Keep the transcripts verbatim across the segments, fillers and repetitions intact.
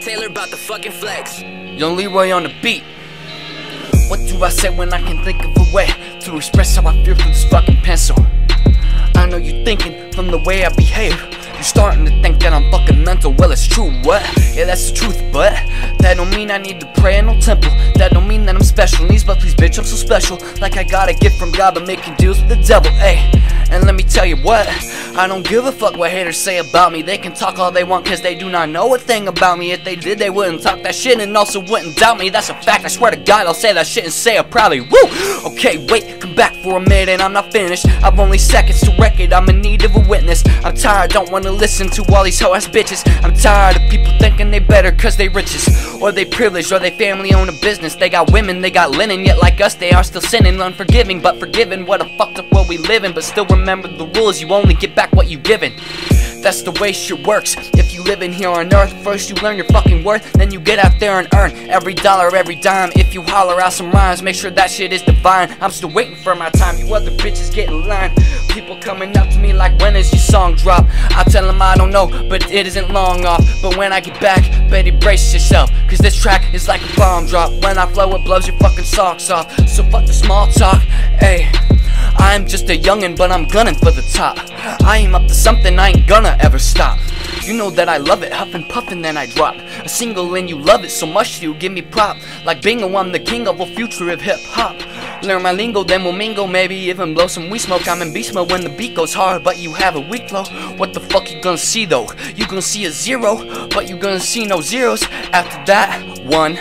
Taylor about the fucking flex. Young Leroy on the beat. What do I say when I can think of a way to express how I feel through this fucking pencil? I know you're thinking from the way I behave, you're starting to think that I'm fucking mental. Well, it's true, what? Yeah, that's the truth, but that don't mean I need to pray in no temple. That don't mean that I'm special needs, but please bitch, I'm so special. Like I got a gift from God, but making deals with the devil, ayy. And let me tell you what, I don't give a fuck what haters say about me. They can talk all they want cause they do not know a thing about me. If they did, they wouldn't talk that shit and also wouldn't doubt me. That's a fact, I swear to God, I'll say that shit and say it proudly. Woo! Okay, wait, come back for a minute and I'm not finished. I've only seconds to wreck it, I'm in need of a witness. I'm tired, don't wanna listen to all these hoe ass bitches. I'm tired of people thinking they better cause they riches, or they privileged, or they family own a business. They got women, they got linen, yet like us they are still sinning. Unforgiving but forgiven, what a fucked up world we live in. But still remember the rules, you only get back what you given. That's the way shit works. If you living here on earth, first you learn your fucking worth, then you get out there and earn every dollar, every dime. If you holler out some rhymes, make sure that shit is divine. I'm still waiting for my time, you other bitches get in line. People coming up to me like, when is your song drop? I tell them I don't know, but it isn't long off. But when I get back, better brace yourself, cause this track is like a bomb drop. When I flow it blows your fucking socks off. So fuck the small talk, ayy. I'm just a youngin', but I'm gunning for the top. I am up to something, I ain't gonna ever stop. You know that I love it, huffin' puffin' then I drop a single and you love it so much you give me prop. Like bingo, I'm the king of a future of hip hop. Learn my lingo, then we'll mingle, maybe even blow some weed smoke. I'm in beast mode when the beat goes hard, but you have a weak flow. What the fuck you gonna see though? You gonna see a zero, but you gonna see no zeros. After that, one.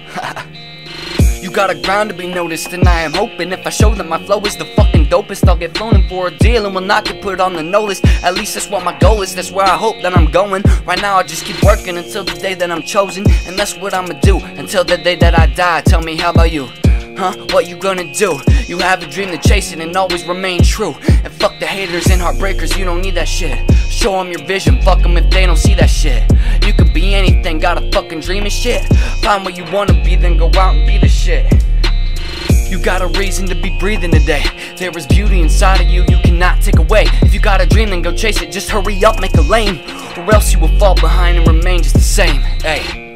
You got a ground to be noticed, and I am hoping if I show that my flow is the fucking dopest, I'll get flown in for a deal and will not get put on the no list. At least that's what my goal is, that's where I hope that I'm going. Right now I just keep working until the day that I'm chosen, and that's what I'ma do until the day that I die. Tell me, how about you? Huh? What you gonna do? You have a dream to chase it and always remain true. And fuck the haters and heartbreakers, you don't need that shit. Show them your vision, fuck them if they don't see that shit. You could be anything, got a fucking dream and shit. Find what you wanna be, then go out and be the shit. You got a reason to be breathing today. There is beauty inside of you, you cannot take away. If you got a dream, then go chase it, just hurry up, make a lane, or else you will fall behind and remain just the same. Hey.